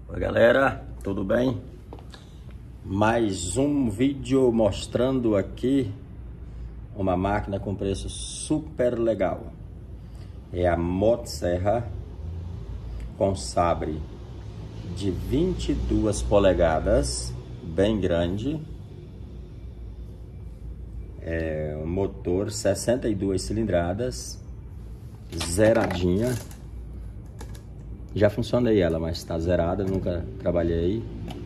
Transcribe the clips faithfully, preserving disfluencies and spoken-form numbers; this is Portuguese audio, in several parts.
Oi galera, tudo bem? Mais um vídeo mostrando aqui uma máquina com preço super legal. É a motosserra com sabre de vinte e duas polegadas, bem grande. É um motor sessenta e duas cilindradas, zeradinha. Já funcionei ela, mas está zerada, nunca trabalhei.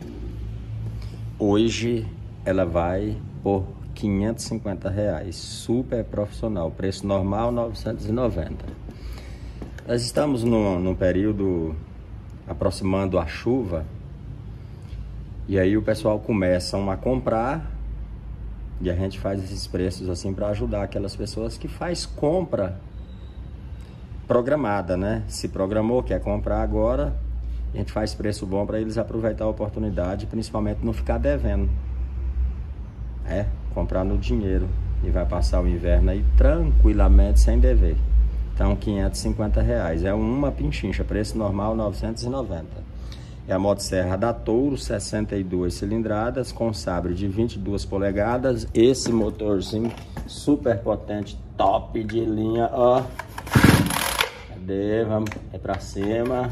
Hoje ela vai por quinhentos e cinquenta reais, super profissional, preço normal novecentos e noventa. Nós estamos num, num período aproximando a chuva, e aí o pessoal começa a comprar, e a gente faz esses preços assim para ajudar aquelas pessoas que faz compra programada, né? Se programou, quer comprar agora, a gente faz preço bom para eles aproveitar a oportunidade, principalmente não ficar devendo. É, comprar no dinheiro e vai passar o inverno aí tranquilamente sem dever. Então quinhentos e cinquenta reais, é uma pinchincha, preço normal novecentos e noventa. É a motosserra da Touro, sessenta e duas cilindradas, com sabre de vinte e duas polegadas. Esse motorzinho super potente, top de linha, ó. Cadê? Vamos, é pra cima.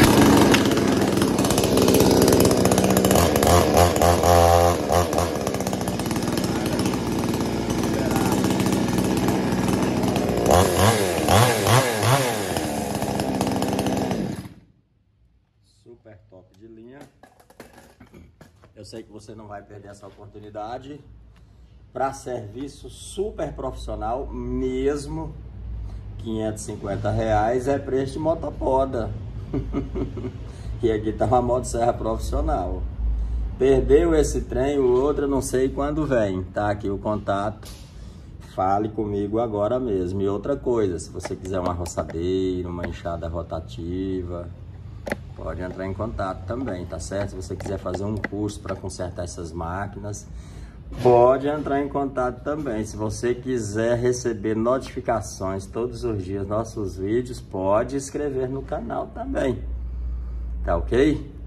Super top de linha. Eu sei que você não vai perder essa oportunidade. Para serviço super profissional mesmo, quinhentos e cinquenta reais é preço de motopoda. E aqui tá uma motosserra profissional. Perdeu esse trem, o outro eu não sei quando vem. Tá aqui o contato. Fale comigo agora mesmo. E outra coisa, se você quiser uma roçadeira, uma enxada rotativa, pode entrar em contato também, tá certo? Se você quiser fazer um curso para consertar essas máquinas, pode entrar em contato também. Se você quiser receber notificações todos os dias, nossos vídeos, pode inscrever no canal também. Tá ok?